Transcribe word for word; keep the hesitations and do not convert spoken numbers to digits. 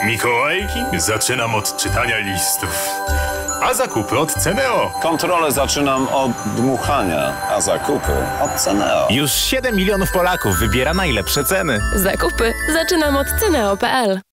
Mikołajki? Zaczynam od czytania listów. A zakupy od Ceneo. Kontrolę zaczynam od dmuchania, a zakupy od Ceneo. Już siedem milionów Polaków wybiera najlepsze ceny. Zakupy zaczynam od ceneo kropka p l.